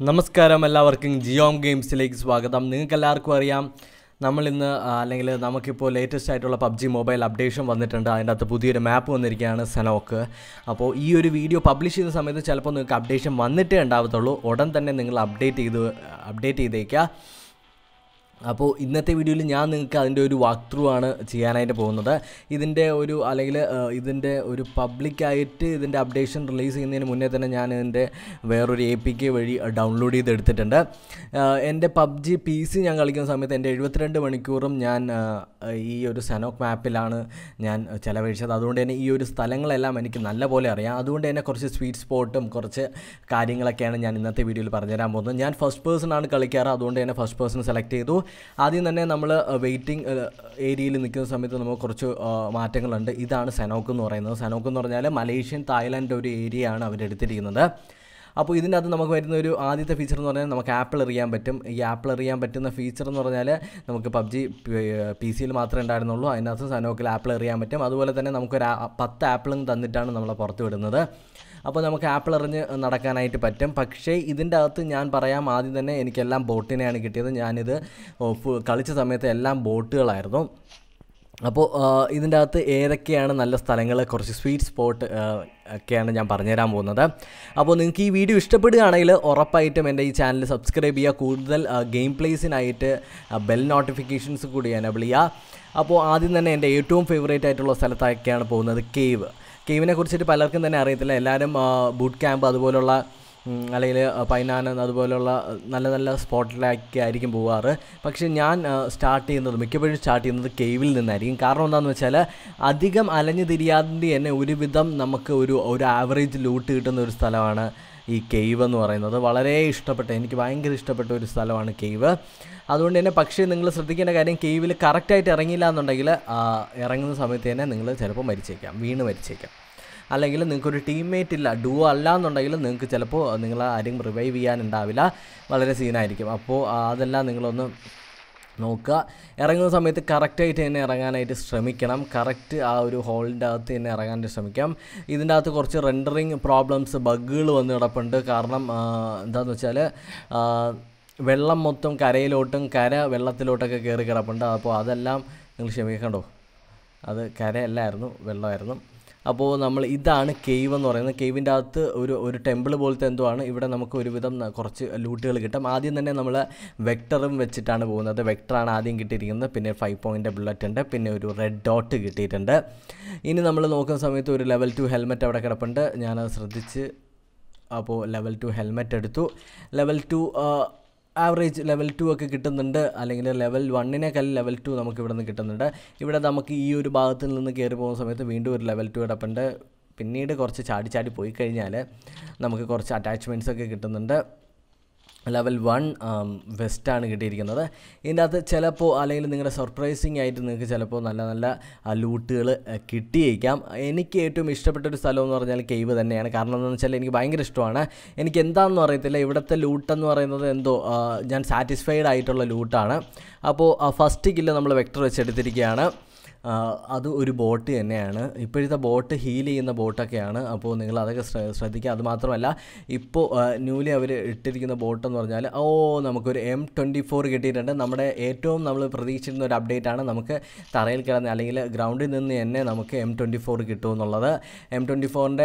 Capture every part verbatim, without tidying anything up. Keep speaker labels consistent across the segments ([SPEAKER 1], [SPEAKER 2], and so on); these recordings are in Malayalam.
[SPEAKER 1] നമസ്കാരം എല്ലാവർക്കും ജിയോം ഗെയിംസിലേക്ക് സ്വാഗതം. നിങ്ങൾക്കെല്ലാവർക്കും അറിയാം നമ്മൾ ഇന്ന് അല്ലെങ്കിൽ നമുക്കിപ്പോൾ ലേറ്റസ്റ്റ് ആയിട്ടുള്ള പബ്ജി മൊബൈൽ അപ്ഡേഷൻ വന്നിട്ടുണ്ട്. അതിൻ്റെ അകത്ത് പുതിയൊരു മാപ്പ് വന്നിരിക്കുകയാണ് സെനോക്ക്. അപ്പോൾ ഈ ഒരു വീഡിയോ പബ്ലിഷ് ചെയ്യുന്ന സമയത്ത് ചിലപ്പോൾ നിങ്ങൾക്ക് അപ്ഡേഷൻ വന്നിട്ടേ ഉണ്ടാവത്തുള്ളൂ. ഉടൻ തന്നെ നിങ്ങൾ അപ്ഡേറ്റ് ചെയ്ത് അപ്ഡേറ്റ് ചെയ്തേക്കുക. അപ്പോൾ ഇന്നത്തെ വീഡിയോയിൽ ഞാൻ നിങ്ങൾക്ക് അതിൻ്റെ ഒരു വാക്ക് ത്രൂ ആണ് ചെയ്യാനായിട്ട് പോകുന്നത്. ഇതിൻ്റെ ഒരു അല്ലെങ്കിൽ ഇതിൻ്റെ ഒരു പബ്ലിക്കായിട്ട് ഇതിൻ്റെ അപ്ഡേഷൻ റിലീസ് ചെയ്യുന്നതിന് മുന്നേ തന്നെ ഞാൻ ഇതിൻ്റെ വേറൊരു എ പി കെ വഴി ഡൗൺലോഡ് ചെയ്തെടുത്തിട്ടുണ്ട്. എൻ്റെ പബ്ജി പി സി ഞാൻ കളിക്കുന്ന സമയത്ത് എൻ്റെ എഴുപത്തിരണ്ട് മണിക്കൂറും ഞാൻ ഈ ഒരു സെനോക്ക് മാപ്പിലാണ് ഞാൻ ചിലവഴിച്ചത്. അതുകൊണ്ട് തന്നെ ഈ ഒരു സ്ഥലങ്ങളെല്ലാം എനിക്ക് നല്ലപോലെ അറിയാം. അതുകൊണ്ട് തന്നെ കുറച്ച് സ്വീറ്റ് സ്പോട്ടും കുറച്ച് കാര്യങ്ങളൊക്കെയാണ് ഞാൻ ഇന്നത്തെ വീഡിയോയിൽ പറഞ്ഞുതരാൻ പോകുന്നത്. ഞാൻ ഫസ്റ്റ് പേഴ്സൺ ആണ് കളിക്കാറ്. അതുകൊണ്ട് തന്നെ ഫസ്റ്റ് പേഴ്സൺ സെലക്ട് ചെയ്തു. ആദ്യം തന്നെ നമ്മൾ വെയിറ്റിംഗ് ഏരിയയിൽ നിൽക്കുന്ന സമയത്ത് നമുക്ക് കുറച്ച് മാറ്റങ്ങളുണ്ട്. ഇതാണ് സെനോക്ക് എന്ന് പറയുന്നത്. സെനോക്ക് എന്ന് പറഞ്ഞാൽ മലേഷ്യൻ തായ്ലാൻഡ് ഒരു ഏരിയയാണ് അവരെടുത്തിരിക്കുന്നത്. അപ്പോൾ ഇതിൻ്റെ അകത്ത് നമുക്ക് വരുന്ന ഒരു ആദ്യത്തെ ഫീച്ചർ എന്ന് പറഞ്ഞാൽ നമുക്ക് ആപ്പിൾ എറിയാൻ പറ്റും. ഈ ആപ്പിൾ എറിയാൻ പറ്റുന്ന ഫീച്ചർ എന്ന് പറഞ്ഞാൽ നമുക്ക് പബ്ജി പി സിയിൽ മാത്രമേ ഉണ്ടായിരുന്നുള്ളൂ. അതിനകത്ത് സെനോക്കിൽ ആപ്പിൾ എറിയാൻ പറ്റും. അതുപോലെ തന്നെ നമുക്കൊരു പത്ത് ആപ്പിളും തന്നിട്ടാണ് നമ്മളെ പുറത്ത് വിടുന്നത്. അപ്പോൾ നമുക്ക് ആപ്പിൾ എറിഞ്ഞ് നടക്കാനായിട്ട് പറ്റും. പക്ഷേ ഇതിൻ്റെ അകത്ത് ഞാൻ പറയാം, ആദ്യം തന്നെ എനിക്കെല്ലാം ബോട്ടിനെയാണ് കിട്ടിയത്. ഞാനിത് കളിച്ച സമയത്ത് എല്ലാം ബോട്ടുകളായിരുന്നു. അപ്പോൾ ഇതിൻ്റെ അകത്ത് ഏതൊക്കെയാണ് നല്ല സ്ഥലങ്ങൾ, കുറച്ച് സ്വീറ്റ് സ്പോട്ട് ഒക്കെയാണ് ഞാൻ പറഞ്ഞുതരാൻ പോകുന്നത്. അപ്പോൾ നിങ്ങൾക്ക് ഈ വീഡിയോ ഇഷ്ടപ്പെടുകയാണെങ്കിൽ ഉറപ്പായിട്ടും എൻ്റെ ഈ ചാനൽ സബ്സ്ക്രൈബ് ചെയ്യുക. കൂടുതൽ ഗെയിം പ്ലേസിനായിട്ട് ബെൽ നോട്ടിഫിക്കേഷൻസ് കൂടി എനേബിൾ ചെയ്യുക. അപ്പോൾ ആദ്യം തന്നെ എൻ്റെ ഏറ്റവും ഫേവറേറ്റ് ആയിട്ടുള്ള സ്ഥലത്തൊക്കെയാണ് പോകുന്നത്, കേവ്. കേവിനെ കുറിച്ചിട്ട് പലർക്കും തന്നെ അറിയത്തില്ല. എല്ലാവരും ബൂട്ട് ക്യാമ്പ് അതുപോലുള്ള അല്ലെങ്കിൽ പൈനാൻ അതുപോലുള്ള നല്ല നല്ല സ്പോട്ടിലൊക്കെ ആയിരിക്കും പോകാറ്. പക്ഷേ ഞാൻ സ്റ്റാർട്ട് ചെയ്യുന്നത് മിക്കപ്പോഴും സ്റ്റാർട്ട് ചെയ്യുന്നത് കേവിൽ നിന്നായിരിക്കും. കാരണം എന്താണെന്ന് വെച്ചാൽ അധികം അലഞ്ഞു തിരിയാതെ തന്നെ ഒരുവിധം നമുക്ക് ഒരു ഒരു ആവറേജ് ലൂട്ട് കിട്ടുന്ന ഒരു സ്ഥലമാണ് ഈ കേവ് എന്ന് പറയുന്നത്. വളരെ ഇഷ്ടപ്പെട്ട എനിക്ക് ഭയങ്കര ഇഷ്ടപ്പെട്ട ഒരു സ്ഥലമാണ് കേവ്. അതുകൊണ്ട് തന്നെ പക്ഷേ നിങ്ങൾ ശ്രദ്ധിക്കേണ്ട കാര്യം, കേവിൽ കറക്റ്റായിട്ട് ഇറങ്ങിയില്ല എന്നുണ്ടെങ്കിൽ ഇറങ്ങുന്ന സമയത്ത് തന്നെ നിങ്ങൾ ചിലപ്പോൾ മരിച്ചേക്കാം, വീണ് മരിച്ചേക്കാം. അല്ലെങ്കിൽ നിങ്ങൾക്കൊരു ടീംമേറ്റ് ഇല്ല, ഡുവോ അല്ല എന്നുണ്ടെങ്കിൽ നിങ്ങൾക്ക് ചിലപ്പോൾ നിങ്ങൾ ആരും റിവൈവ് ചെയ്യാനുണ്ടാവില്ല, വളരെ സീനായിരിക്കും. അപ്പോൾ അതെല്ലാം നിങ്ങളൊന്ന് നോക്കുക. ഇറങ്ങുന്ന സമയത്ത് കറക്റ്റായിട്ട് തന്നെ ഇറങ്ങാനായിട്ട് ശ്രമിക്കണം. കറക്റ്റ് ആ ഒരു ഹോളിൻ്റെ അകത്ത് തന്നെ ഇറങ്ങാനായിട്ട് ശ്രമിക്കാം. ഇതിൻ്റെ അകത്ത് കുറച്ച് റെൻഡറിങ് പ്രോബ്ലംസ്, ബഗ്ഗുകൾ വന്ന് കിടപ്പുണ്ട്. കാരണം എന്താണെന്ന് വെച്ചാൽ വെള്ളം മൊത്തം കരയിലോട്ടും കര വെള്ളത്തിലോട്ടൊക്കെ കയറി കിടപ്പുണ്ട്. അപ്പോൾ അതെല്ലാം നിങ്ങൾ ക്ഷമിക്കണ്ടോ, അത് കരയല്ലായിരുന്നു, വെള്ളമായിരുന്നു. അപ്പോൾ നമ്മൾ ഇതാണ് കേവ് എന്ന് പറയുന്നത്. കേവിൻ്റെ അകത്ത് ഒരു ഒരു ടെമ്പിൾ പോലത്തെ എന്തോ ആണ്. ഇവിടെ നമുക്ക് ഒരുവിധം കുറച്ച് ലൂട്ടുകൾ കിട്ടും. ആദ്യം തന്നെ നമ്മൾ വെക്ടറും വെച്ചിട്ടാണ് പോകുന്നത്. വെക്ടറാണ് ആദ്യം കിട്ടിയിരിക്കുന്നത്. പിന്നെ ഫൈവ് പോയിൻ്റ് ബുള്ളറ്റ് ഉണ്ട്. പിന്നെ ഒരു റെഡ് ഡോട്ട് കിട്ടിയിട്ടുണ്ട്. ഇനി നമ്മൾ നോക്കുന്ന സമയത്ത് ഒരു ലെവൽ ടു ഹെൽമെറ്റ് അവിടെ കിടപ്പുണ്ട്. ഞാനത് ശ്രദ്ധിച്ച് അപ്പോൾ ലെവൽ ടു ഹെൽമെറ്റ് എടുത്തു. Level two average level two ഒക്കെ കിട്ടുന്നുണ്ട്. അല്ലെങ്കിൽ ലെവൽ വണ്ണിനേക്കാൾ ലെവൽ ടു നമുക്ക് ഇവിടെ നിന്ന് കിട്ടുന്നുണ്ട്. ഇവിടെ നമുക്ക് ഈ ഒരു ഭാഗത്തിൽ നിന്ന് കയറി പോകുന്ന സമയത്ത് വീണ്ടും ഒരു ലെവൽ ടു കിടപ്പുണ്ട്. പിന്നീട് കുറച്ച് ചാടി ചാടി പോയി കഴിഞ്ഞാൽ നമുക്ക് കുറച്ച് അറ്റാച്ച്മെൻറ്റ്സ് ഒക്കെ കിട്ടുന്നുണ്ട്. ലെവൽ വൺ വെസ്റ്റാണ് കിട്ടിയിരിക്കുന്നത്. ഇതിൻ്റെ അകത്ത് ചിലപ്പോൾ അല്ലെങ്കിൽ നിങ്ങളുടെ സർപ്രൈസിങ് ആയിട്ട് നിങ്ങൾക്ക് ചിലപ്പോൾ നല്ല നല്ല ലൂട്ടുകൾ കിട്ടിയേക്കാം. എനിക്ക് ഏറ്റവും ഇഷ്ടപ്പെട്ടൊരു സ്ഥലം എന്ന് പറഞ്ഞാൽ കേവ് തന്നെയാണ്. കാരണം എന്താണെന്ന് വെച്ചാൽ എനിക്ക് ഭയങ്കര ഇഷ്ടമാണ്. എനിക്ക് എന്താണെന്ന് അറിയത്തില്ല, ഇവിടുത്തെ ലൂട്ടെന്ന് പറയുന്നത് എന്തോ ഞാൻ സാറ്റിസ്ഫൈഡ് ആയിട്ടുള്ള ലൂട്ടാണ്. അപ്പോൾ ഫസ്റ്റ് കില്ല് നമ്മൾ വെക്ടർ വെച്ചെടുത്തിരിക്കുകയാണ്. അത് ഒരു ബോട്ട് തന്നെയാണ്. ഇപ്പോഴത്തെ ബോട്ട് ഹീൽ ചെയ്യുന്ന ബോട്ടൊക്കെയാണ്. അപ്പോൾ നിങ്ങൾ അതൊക്കെ ശ്രദ്ധിക്കുക. അതുമാത്രമല്ല ഇപ്പോൾ ന്യൂലി അവർ ഇട്ടിരിക്കുന്ന ബോട്ടെന്ന് പറഞ്ഞാൽ ഓ നമുക്കൊരു എം ട്വൻറ്റി ഫോർ കിട്ടിയിട്ടുണ്ട്. നമ്മുടെ ഏറ്റവും നമ്മൾ പ്രതീക്ഷിച്ചിരുന്ന ഒരു അപ്ഡേറ്റാണ്. നമുക്ക് തറയിൽ കിടന്ന് അല്ലെങ്കിൽ ഗ്രൗണ്ടിൽ നിന്ന് തന്നെ നമുക്ക് എം ട്വൻറ്റി ഫോർ കിട്ടുമെന്നുള്ളത്. എം ട്വൻറ്റി ഫോറിൻ്റെ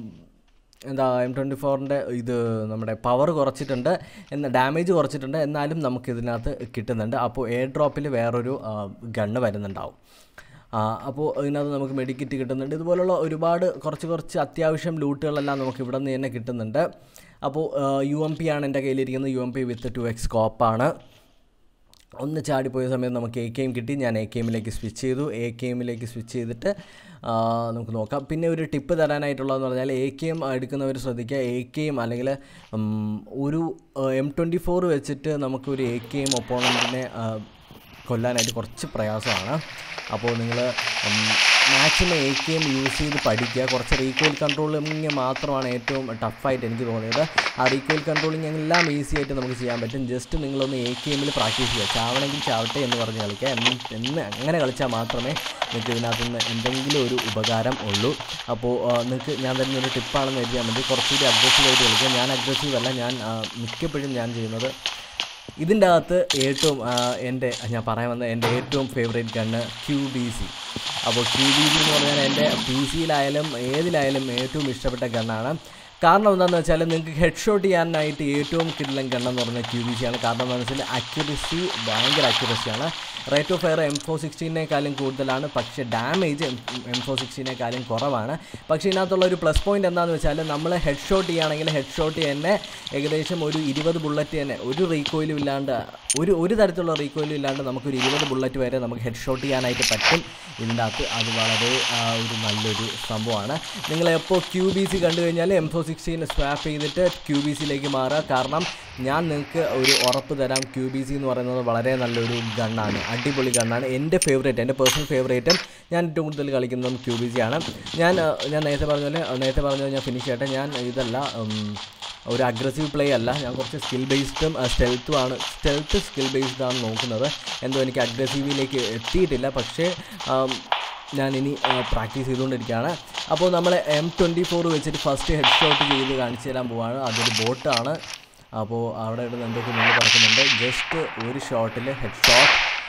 [SPEAKER 1] എന്താ എം ട്വൻറ്റി ഫോറിൻ്റെ ഇത് നമ്മുടെ പവർ കുറച്ചിട്ടുണ്ട്, എന്ന ഡാമേജ് കുറച്ചിട്ടുണ്ട്. എന്നാലും നമുക്കിതിനകത്ത് കിട്ടുന്നുണ്ട്. അപ്പോൾ എയർ ഡ്രോപ്പിൽ വേറൊരു ഗണ്ണ് വരുന്നുണ്ടാവും. അപ്പോൾ ഇതിനകത്ത് നമുക്ക് മെഡിക്കിറ്റ് കിട്ടുന്നുണ്ട്. ഇതുപോലുള്ള ഒരുപാട് കുറച്ച് കുറച്ച് അത്യാവശ്യം ലൂട്ടുകളെല്ലാം നമുക്ക് ഇവിടെ നിന്ന് തന്നെ കിട്ടുന്നുണ്ട്. അപ്പോൾ യു എം പി ആണ് എൻ്റെ കയ്യിലിരിക്കുന്നത്. U M P with two X സ്കോപ്പാണ്. ഒന്ന് ചാടിപ്പോയ സമയത്ത് നമുക്ക് എ കെ എം കിട്ടി. ഞാൻ എ കെ എമ്മിലേക്ക് സ്വിച്ച് ചെയ്തു. എ കെ എമ്മിലേക്ക് സ്വിച്ച് ചെയ്തിട്ട് നമുക്ക് നോക്കാം. പിന്നെ ഒരു ടിപ്പ് തരാനായിട്ടുള്ളതെന്ന് പറഞ്ഞാൽ എ കെ എം എടുക്കുന്നവർ ശ്രദ്ധിക്കുക. എ കെ എം അല്ലെങ്കിൽ ഒരു എം ട്വൻറ്റി ഫോർ വെച്ചിട്ട് നമുക്കൊരു എ കെ എം ഒപ്പോണൻറ്റിനെ കൊല്ലാനായിട്ട് കുറച്ച് പ്രയാസമാണ്. അപ്പോൾ നിങ്ങൾ maximum A K M use ചെയ്ത് പഠിക്കുക. കുറച്ച് റീകോയിൽ കൺട്രോളിങ് മാത്രമാണ് ഏറ്റവും ടഫായിട്ട് എനിക്ക് തോന്നിയത്. ആ റീകോയിൽ കൺട്രോളിങ് എല്ലാം ഈസി ആയിട്ട് നമുക്ക് ചെയ്യാൻ പറ്റും. ജസ്റ്റ് നിങ്ങളൊന്ന് എ കെ എമ്മിൽ പ്രാക്ടീസ് ചെയ്യുക. ചാവണമെങ്കിൽ ചാവട്ടെ എന്ന് പറഞ്ഞ് കളിക്കുക. എന്ന് അങ്ങനെ കളിച്ചാൽ മാത്രമേ നിങ്ങൾക്ക് ഇതിനകത്ത് നിന്ന് എന്തെങ്കിലും ഒരു ഉപകാരം ഉള്ളൂ. അപ്പോൾ നിങ്ങൾക്ക് ഞാൻ തന്നെ ഒരു ടിപ്പാണെന്ന് എഴുതിയാൽ മതി. കുറച്ചുകൂടി അഗ്രസീവായിട്ട് കളിക്കുക. ഞാൻ അഗ്രസീവ് അല്ല, ഞാൻ മിക്കപ്പോഴും ഞാൻ ചെയ്യുന്നത് ഇതിൻ്റെ അകത്ത് ഏറ്റവും എൻ്റെ ഞാൻ പറയാൻ വന്ന എൻ്റെ ഏറ്റവും favourite gun Q B C. അപ്പോൾ ക്യൂ ബി സി എന്ന് പറഞ്ഞാൽ എൻ്റെ പി സിയിലായാലും ഏതിലായാലും ഏറ്റവും ഇഷ്ടപ്പെട്ട ഗണ്ണാണ്. കാരണം എന്താണെന്ന് വെച്ചാൽ നിങ്ങൾക്ക് ഹെഡ് ഷോട്ട് ചെയ്യാനായിട്ട് ഏറ്റവും കിടിലൻ ഗണ്ണെന്ന് പറഞ്ഞാൽ ക്യൂ ബി സി ആണ്. കാരണം എന്താണെന്ന് വെച്ചാൽ അക്യുറസി ഭയങ്കര അക്യുറസിയാണ്. Rate of fire M four സിക്സ്റ്റീനേക്കാളും കൂടുതലാണ്, പക്ഷേ ഡാമേജ് എം ഫോർ സിക്സ്റ്റീനേക്കാളും കുറവാണ്. പക്ഷേ ഇതിനകത്തുള്ള ഒരു പ്ലസ് പോയിൻ്റ് എന്താണെന്ന് വെച്ചാൽ നമ്മൾ ഹെഡ് ഷോട്ട് ചെയ്യുകയാണെങ്കിൽ ഹെഡ് ഷോട്ട് തന്നെ ഏകദേശം ഒരു ഇരുപത് ബുള്ളറ്റ് തന്നെ ഒരു റീകോയിലും ഇല്ലാണ്ട് ഒരു ഒരു തരത്തിലുള്ള റീകോയിലും ഇല്ലാണ്ട് നമുക്കൊരു ഇരുപത് ബുള്ളറ്റ് വരെ നമുക്ക് ഹെഡ് ഷോട്ട് ചെയ്യാനായിട്ട് പറ്റും ഇതിൻ്റെ അകത്ത്. അത് വളരെ ഒരു നല്ലൊരു സംഭവമാണ്. നിങ്ങളെപ്പോൾ ക്യൂ ബി സി കണ്ടു കഴിഞ്ഞാൽ എം ഫോർ സിക്സ്റ്റീൻ സ്വാപ്പ് ചെയ്തിട്ട് ക്യൂ ബി സിയിലേക്ക് മാറുക. കാരണം ഞാൻ നിങ്ങൾക്ക് ഒരു ഉറപ്പ് തരാം, ക്യൂ ബി സി എന്ന് പറയുന്നത് വളരെ നല്ലൊരു ഗണ്ണാണ്, അടിപൊളി ഗണ്ണാണ്. എൻ്റെ ഫേവറേറ്റ്, എൻ്റെ പേഴ്സണൽ ഫേവറേറ്റും ഞാൻ ഏറ്റവും കൂടുതൽ കളിക്കുന്നതും ക്യൂ ബി സി ആണ്. ഞാൻ ഞാൻ നേരത്തെ പറഞ്ഞ പോലെ നേരത്തെ പറഞ്ഞ പോലെ ഞാൻ ഫിനിഷ് ചെയ്യട്ടെ. ഞാൻ ഇതല്ല ഒരു അഗ്രസീവ് പ്ലേ അല്ല, ഞാൻ കുറച്ച് സ്കിൽ ബേസ്ഡും സ്റ്റെൽത്തും ആണ് സ്റ്റെൽത്ത് സ്കിൽ ബേസ്ഡ് ആണ് നോക്കുന്നത്. എന്തോ എനിക്ക് അഗ്രസീവിലേക്ക് എത്തിയിട്ടില്ല, പക്ഷേ ഞാനിനി പ്രാക്ടീസ് ചെയ്തുകൊണ്ടിരിക്കുകയാണ്. അപ്പോൾ നമ്മൾ എം ട്വൻറ്റി ഫോർ വെച്ചിട്ട് ഫസ്റ്റ് ഹെഡ് ഷോട്ട് ചെയ്ത് കാണിച്ചു തരാൻ പോവാണ്. അതൊരു ബോട്ടാണ്. അപ്പോൾ അവിടെ ഇടുന്ന എന്തൊക്കെ മുന്നിൽ പറക്കുന്നുണ്ട്. ജസ്റ്റ് ഒരു ഷോട്ടിൽ head shot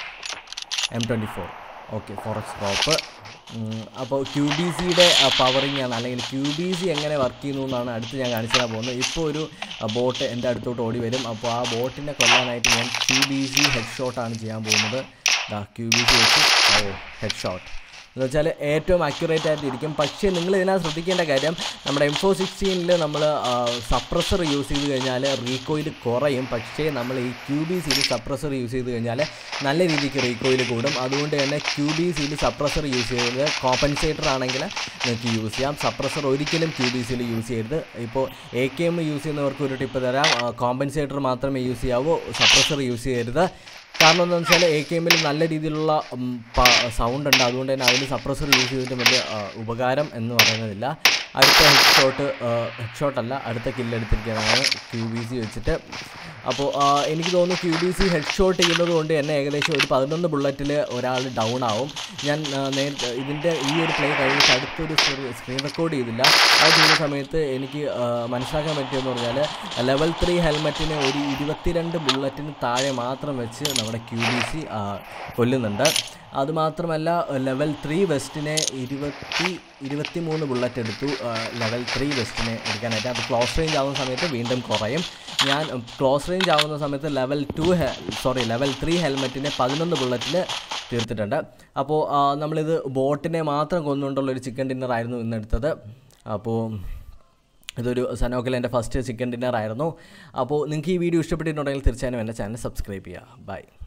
[SPEAKER 1] M twenty four. Okay, forest scope. അപ്പോൾ ക്യൂ ബി സിയുടെ പവറിങ് ആണ്, അല്ലെങ്കിൽ ക്യൂ ബി സി എങ്ങനെ വർക്ക് ചെയ്യുന്നു എന്നാണ് അടുത്ത് ഞാൻ കാണിച്ചു തരാൻ പോകുന്നത്. ഇപ്പോൾ ഒരു ബോട്ട് എൻ്റെ അടുത്തോട്ട് ഓടി വരും. അപ്പോൾ ആ ബോട്ടിനെ കൊല്ലാനായിട്ട് ഞാൻ ക്യൂ ബി സി ഹെഡ് ഷോട്ടാണ് ചെയ്യാൻ പോകുന്നത്. ദാ ക്യൂ ബി സി വെച്ച് ഓ ഹെഡ് ഷോട്ട് എന്ന് വെച്ചാൽ ഏറ്റവും അക്യുറേറ്റ് ആയിട്ടിരിക്കും. പക്ഷേ നിങ്ങൾ ഇതിനകത്ത് ശ്രദ്ധിക്കേണ്ട കാര്യം, നമ്മുടെ എം ഫോർ സിക്സ്റ്റീനിൽ നമ്മൾ സപ്രസർ യൂസ് ചെയ്ത് കഴിഞ്ഞാൽ റീകോയിൽ കുറയും. പക്ഷേ നമ്മൾ ഈ ക്യൂ ബി സിയിൽ സപ്രസർ യൂസ് ചെയ്ത് കഴിഞ്ഞാൽ നല്ല രീതിക്ക് റീകോയിൽ കൂടും. അതുകൊണ്ട് തന്നെ ക്യൂ ബി സിയിൽ സപ്രസർ യൂസ് ചെയ്തത് കോമ്പൻസേറ്റർ ആണെങ്കിൽ നിങ്ങൾക്ക് യൂസ് ചെയ്യാം. സപ്രസർ ഒരിക്കലും ക്യൂ ബി സിയിൽ യൂസ് ചെയ്യരുത്. ഇപ്പോൾ എ കെ എം യൂസ് ചെയ്യുന്നവർക്ക് ഒരു ടിപ്പ് തരാം, കോമ്പൻസേറ്റർ മാത്രമേ യൂസ് ചെയ്യാവൂ, സപ്രസർ യൂസ് ചെയ്യരുത്. കാരണം എന്താണെന്ന് വെച്ചാൽ എ കെ എമ്മിൽ നല്ല രീതിയിലുള്ള സൗണ്ട് ഉണ്ട്. അതുകൊണ്ട് തന്നെ അതിൽ സപ്രസർ യൂസ് ചെയ്തിട്ട് വലിയ ഉപകാരം എന്ന് പറയുന്നതില്ല. അടുത്ത ഹെഡ് ഷോട്ട് ഹെഡ് ഷോട്ടല്ല അടുത്ത കില്ലെടുത്തിരിക്കുന്നതാണ് ക്യൂ ബി സി വെച്ചിട്ട്. അപ്പോൾ എനിക്ക് തോന്നുന്നു Q B C head shot ചെയ്യുന്നത് കൊണ്ട് തന്നെ ഏകദേശം ഒരു പതിനൊന്ന് ബുള്ളറ്റിൽ ഒരാൾ ഡൗൺ ആവും. ഞാൻ നേരത്തെ ഇതിൻ്റെ ഈ ഒരു പ്ലേ കഴിഞ്ഞിട്ട് അടുത്തൊരു സ്ക്രീൻ റെക്കോർഡ് ചെയ്തില്ല. അത് ചെയ്യുന്ന സമയത്ത് എനിക്ക് മനസ്സിലാക്കാൻ പറ്റിയെന്ന് പറഞ്ഞാൽ ലെവൽ ത്രീ ഹെൽമെറ്റിന് ഒരു ഇരുപത്തിരണ്ട് ബുള്ളറ്റിന് താഴെ മാത്രം വെച്ച് നമ്മുടെ ക്യൂ ബി സി കൊല്ലുന്നുണ്ട്. അതുമാത്രമല്ല ലെവൽ ത്രീ വെസ്റ്റിനെ ഇരുപത്തി ഇരുപത്തി മൂന്ന് ബുള്ളറ്റ് എടുത്തു ലെവൽ ത്രീ വെസ്റ്റിനെ എടുക്കാനായിട്ട്. അത് ക്ലോസ് റേഞ്ച് ആവുന്ന സമയത്ത് വീണ്ടും കുറയും. ഞാൻ ക്ലോസ് റേഞ്ച് ആവുന്ന സമയത്ത് ലെവൽ ടു ഹെ സോറി ലെവൽ ത്രീ ഹെൽമെറ്റിനെ പതിനൊന്ന് ബുള്ളറ്റിൽ തീർത്തിട്ടുണ്ട്. അപ്പോൾ നമ്മളിത് ബോട്ടിനെ മാത്രം കൊന്നുകൊണ്ടുള്ളൊരു ചിക്കൻ ഡിന്നറായിരുന്നു ഇന്നെടുത്തത്. അപ്പോൾ ഇതൊരു സനോക്കിൽ എൻ്റെ ഫസ്റ്റ് ചിക്കൻ ഡിന്നറായിരുന്നു. അപ്പോൾ നിങ്ങൾക്ക് ഈ വീഡിയോ ഇഷ്ടപ്പെട്ടിട്ടുണ്ടെങ്കിൽ തീർച്ചയായും എൻ്റെ ചാനൽ സബ്സ്ക്രൈബ് ചെയ്യുക. ബൈ.